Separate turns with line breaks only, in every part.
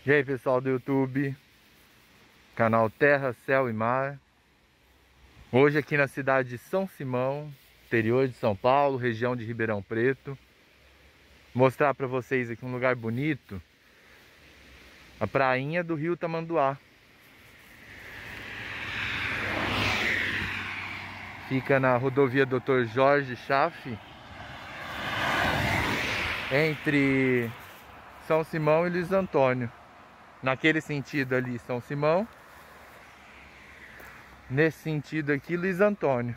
E aí, pessoal do YouTube, canal Terra, Céu e Mar. Hoje aqui na cidade de São Simão, interior de São Paulo, região de Ribeirão Preto. Mostrar para vocês aqui um lugar bonito, a prainha do Rio Tamanduá. Fica na rodovia Dr. Jorge Schaff, entre São Simão e Luiz Antônio. Naquele sentido ali, São Simão. Nesse sentido aqui, Luiz Antônio.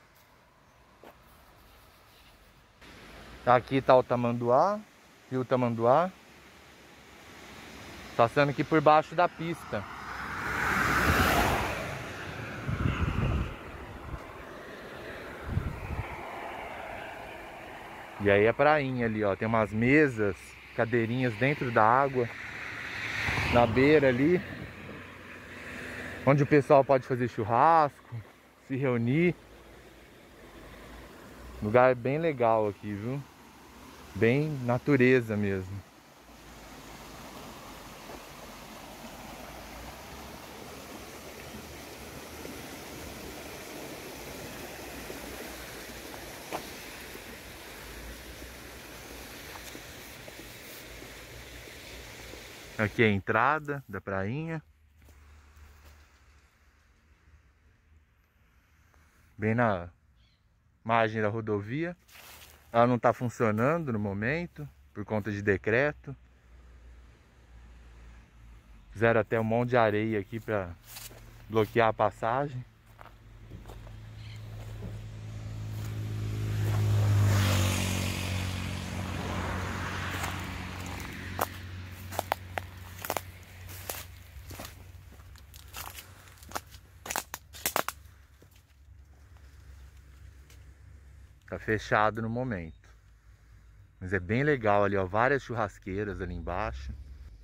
Aqui está o Tamanduá, Rio Tamanduá. Passando aqui por baixo da pista. E aí a prainha ali, ó. Tem umas mesas, cadeirinhas dentro da água. Na beira ali. Onde o pessoal pode fazer churrasco, se reunir. Lugar bem legal aqui, viu? Bem natureza mesmo. Aqui é a entrada da prainha. Bem na margem da rodovia. Ela não está funcionando no momento, por conta de decreto. Fizeram até um monte de areia aqui para bloquear a passagem. Tá fechado no momento. Mas é bem legal ali, ó. Várias churrasqueiras ali embaixo.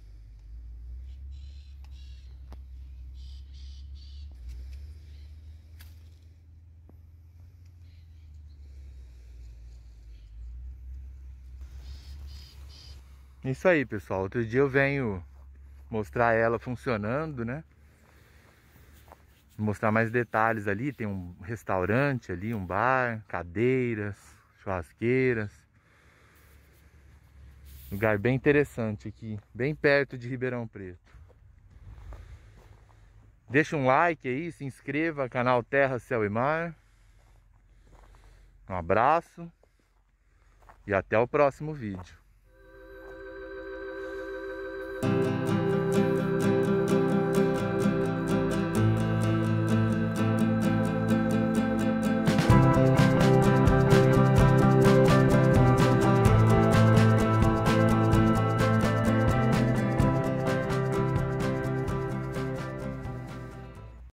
Isso aí, pessoal. Outro dia eu venho mostrar ela funcionando, né? Mostrar mais detalhes ali. Tem um restaurante ali, um bar, cadeiras, churrasqueiras. Lugar bem interessante aqui, bem perto de Ribeirão Preto. Deixa um like aí, se inscreva no canal Terra, Céu e Mar. Um abraço e até o próximo vídeo.